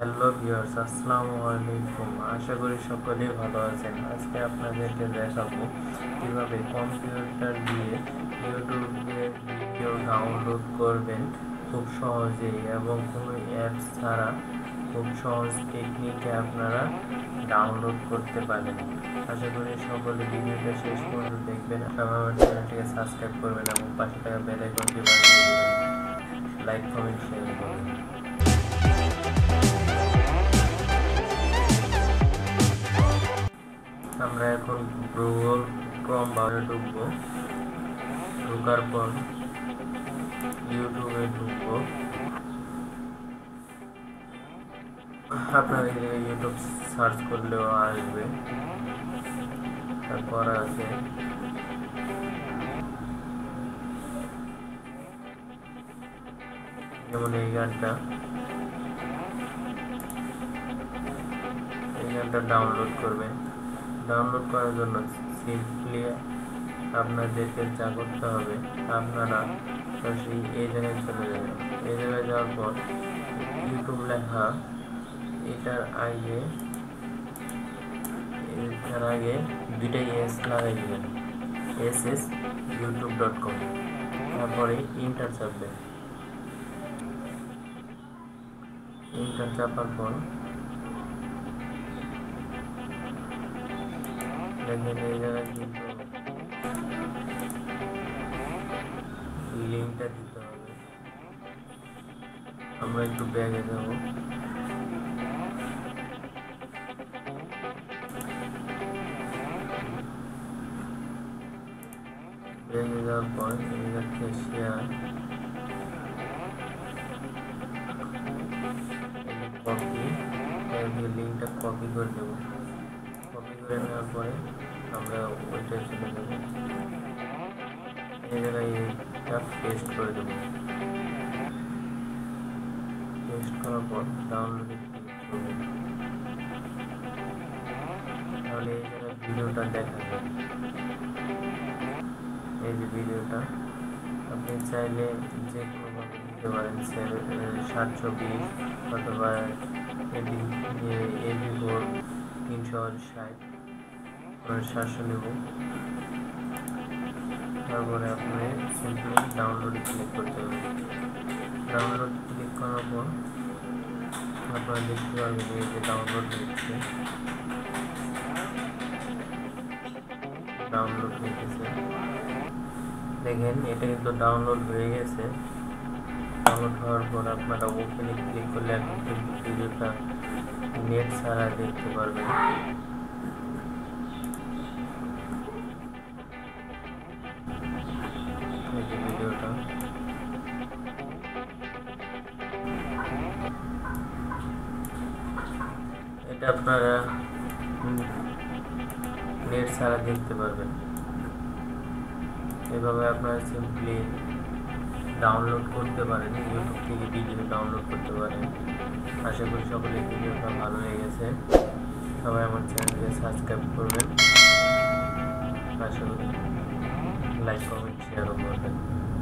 Hello viewers, আসসালামু আলাইকুম। আশা করি সকলেই ভালো আছেন। আজকে আপনাদেরকে দেখাবো কিভাবে কম্পিউটার দিয়ে ইউটিউবে ভিডিও ডাউনলোড করবেন খুব সহজেই এবং কোনো অ্যাপস ছাড়া খুব সহজ টেকনিকে আপনারা ডাউনলোড করতে পারেন। আশা করি সকলে ভিডিওটা শেষ পর্যন্ত দেখবেন এবং আমার চ্যানেলটিকে সাবস্ক্রাইব করবেন এবং পাশে থাকা বেল আইকনটি বাজিয়ে দিবেন। লাইক, কমেন্ট, শেয়ার করবেন। আমরা এখন গুগল ক্রোম ব্রাউজারে ঢুকবো। ঢোকার পর ইউটিউবে ঢুকবো। আপনারা ইউটিউব সার্চ করলেও আসবে। তারপর আছে যেমন এই গানটা ডাউনলোড করবেন। ডাউনলোড করার জন্য সিম্পলি আপনাদেরকে যা করতে হবে, আপনারা এই জায়গায় চলে যাবেন। এই জায়গায় যাওয়ার পর ইউটিউব লেখা এটার আগে দুইটাই এস লাগাই দেবেন, youtube.com। তারপরে ইন্টার চাপবেন। ইন্টার চাপার পর দেখবেন এই জায়গায় কিন্তু লিঙ্কটা দিতে হবে। আমরা একটু ব্যাগে যাব। ব্যাগে যাওয়ার পর এই যাচ্ছে শেয়ার, কপি, লিঙ্কটা কপি করে দেব। কপি করে নেওয়ার পরে আমরা ওইটা চলে যাব। এই জায়গায় এটা পেস্ট করে দেব। পেস্ট করার পর ডাউনলোডে ক্লিক করব। তাহলে এই জায়গায় ভিডিওটা দেখা যায়। এই যে ভিডিওটা আপনি চাইলে যে কোনোভাবে নিতে পারেন, 720 অথবা AB4 360 700 নেব। তারপরে আপনি সিম্পলি ডাউনলোডে ক্লিক করতে হবে। ডাউনলোড ক্লিক করার পর আপনারা দেখতে পারবেন এই যে ডাউনলোড হচ্ছে। ডাউনলোড হয়ে গেছে, দেখেন এটা কিন্তু ডাউনলোড হয়ে গেছে। ডাউনলোড হওয়ার পর আপনারা ওপেনে ক্লিক করলে এখন কিন্তু ভিডিওটা নেট ছাড়া দেখতে পারবেন। এই যে ভিডিওটা এটা আপনারা নেট ছাড়া দেখতে পারবেন। এভাবে আপনারা সিম্পলি ডাউনলোড করতে পারেন, ইউটিউব থেকে ভিডিও ডাউনলোড করতে পারেন। আশা করি সকলের ভিডিওটা ভালো লেগেছে। সবাই আমার চ্যানেলকে সাবস্ক্রাইব করবেন। আশা করি লাইক, কমেন্ট, শেয়ারও করবেন।